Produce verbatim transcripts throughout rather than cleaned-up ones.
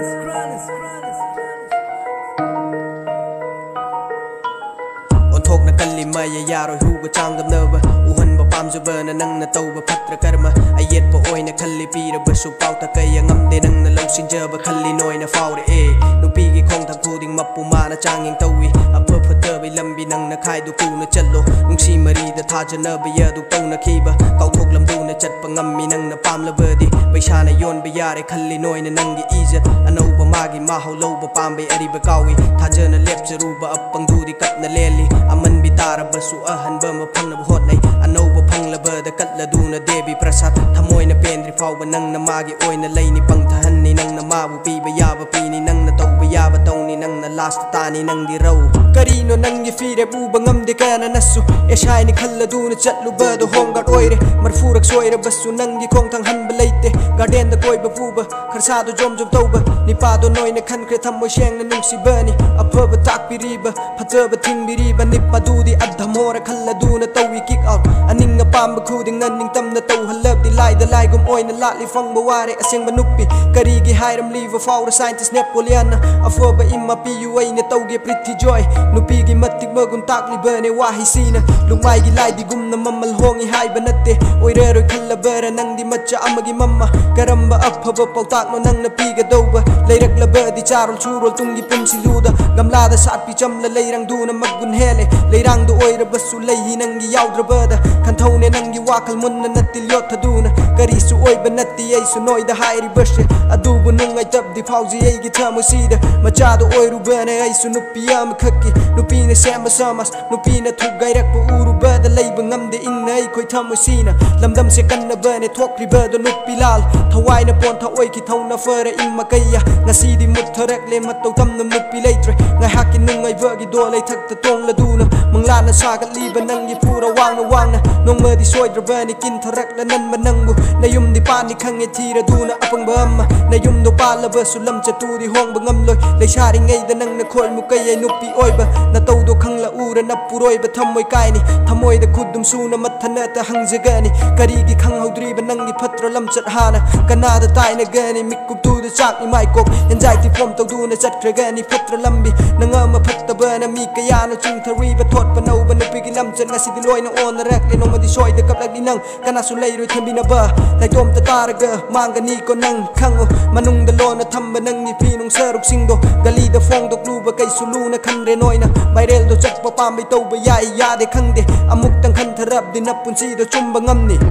Thokna kalli maya yaro huga changam naba uhan ba pamjaba na nang na tawba patra karma ayet ba oina khalli pira ba su pauta kaya ngamde nang na lausinjaba khalli noina faure e nupi gi khong thang khuding mapu mana changing tawi apha phata bai lambi nang na khai du ku na challo nungsi mari da thajana ba ya du tau na khiba kau thok lam du na chat pa ngammi nang na pam la badi paisa na yon ba yare khalli noina nang gi ijat anau ba magi ma hau lo ba pam bai ari ba kawi thajana lep jaru ba apang du di kat na leli man bitara basu ahan ba mapang na buhot nay anaw ba pang laba da katla du na debi prasat thamoy na pendri faw ba nang na magi oy na lay ni pang thahan ni nang na mabu pi ba ya ba pi ni nang na taw ba ya ba taw ni nang na last ta ni nang di raw karino nang gi fire bu ba ngam de kana nasu e shai ni khalla du na chatlu ba do hong ga oy re mar furak soy re basu nang gi khong thang han ba leite garden da koy ba pu ba kharsa do jom jom taw ba ni pa do noy na khan kre thamoy sheng na nung si ba ni apha ba tak pi ri ba phatha ba thing bi ri ba ni Madudi adhamora khalla du na tawi kick out aning nga pam ba khuding nan ning tam na taw halab di lai da lai gum oy na la li fang ba ware aseng ba nupi kari gi hairam live for the scientist Napoleon afo ba imma pi u ai na taw ge pretty joy nupi gi matik ma gun tak li ba ne wa hi sina lumai gi lai di gum na mamal hongi hai ba natte oy re ro khalla ba ra nang di macha amagi mamma karamba apha ba pau tak no nang na pi ga do ba leirak la ba di charol churol tung gi pum si luda gamla da sat pi cham la leirang du na magun hele leirang du oira basu lei nang gi yaudra bada kan thau ne nang gi wakal mun na natil yot thaduna kari su oi banati ai su noi da hairi bashe adu bu nung ai tab di phauji ai gi thamu sida macha du oi ru bane ai su nupi am khakki nupi ne sem samas nupi na thu gai rak bu uru bada lei bu ngam de ing nei khoi thamu sina lamdam se kan na bane thok ri bada nupi lal thawai na pon tha oi ki thau na fere im makaya ngasi di mut tharak le matau tam nam nupi leitre ngai hakin nung ai ver gi do lei thak ta tong la du na mangla na sa kat li ba nang gi pura wang na wang na nong ma di soy dra ba ni kin tharak la nan ma nang bu na yum di pa ni khang e thi ra du na apang ba ma na yum do pa la ba sulam cha tu di hong ba ngam loi le sha ri ngai da nang na khoi mu kai ai nupi oi ba na tau do khang la u ra na puroi ba thamoi kai ni thamoi da khudum su na mat thana ta hang je ga ni kari gi khang haudri ba nang gi phatra lam chat ha na kana da tai na ga ni mik kup tu da chak ni mai kok yan jai ti pom tau du na chat khra ga ni phatra lam bi na nga ma phatta ba na mi ka ya no chung thari ba thot ba nau ba na pi gi lam chat ngasi di loi na on na rak le no ma di soy da kap lak di nang kana su lei roi thambi na ba lai tom ta ta ra ga mang ga ni ko nang khang o manung da lo na tham ba nang ni pi nung sa ruk sing do gali da phong dok lu ba kai su lu na khan re noi na bai rel do chak pa pam bai tau ba ya ya de khang de amuk tang khan tharap di na pun si do chum ba ngam ni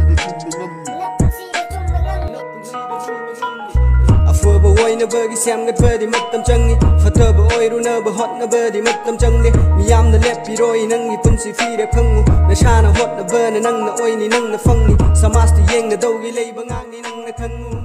ba oi na ba gi sem ngat ba di mat tam chang ni fatha ba oi ru na ba hot na ba di mat tam chang ni miyam na lep pi roi nang ni pun si fi re khang mu na sha na hot na ba na nang na oi ni nang na phang ni samas ti yeng na dau gi lei ba ngang ni nang na khang mu